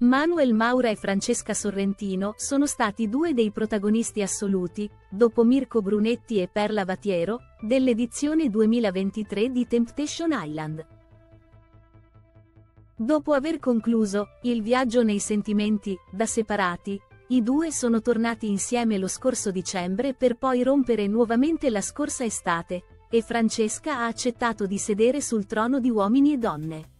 Manuel Maura e Francesca Sorrentino sono stati due dei protagonisti assoluti, dopo Mirko Brunetti e Perla Vatiero, dell'edizione 2023 di Temptation Island. Dopo aver concluso il viaggio nei sentimenti, da separati, i due sono tornati insieme lo scorso dicembre per poi rompere nuovamente la scorsa estate, e Francesca ha accettato di sedere sul trono di Uomini e Donne.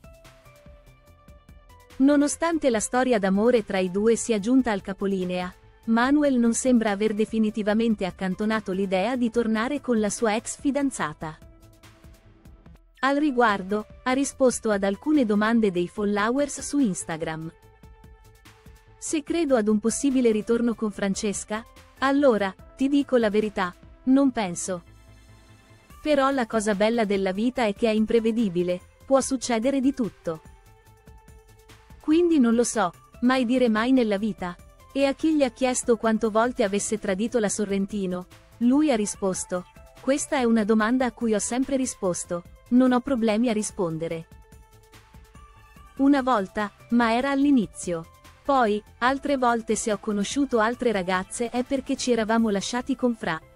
Nonostante la storia d'amore tra i due sia giunta al capolinea, Manuel non sembra aver definitivamente accantonato l'idea di tornare con la sua ex fidanzata. Al riguardo, ha risposto ad alcune domande dei followers su Instagram. Se credo ad un possibile ritorno con Francesca? Allora, ti dico la verità, non penso. Però la cosa bella della vita è che è imprevedibile, può succedere di tutto. Quindi non lo so, mai dire mai nella vita. E a chi gli ha chiesto quante volte avesse tradito la Sorrentino, lui ha risposto: questa è una domanda a cui ho sempre risposto, non ho problemi a rispondere. Una volta, ma era all'inizio. Poi, altre volte se ho conosciuto altre ragazze è perché ci eravamo lasciati con Fra.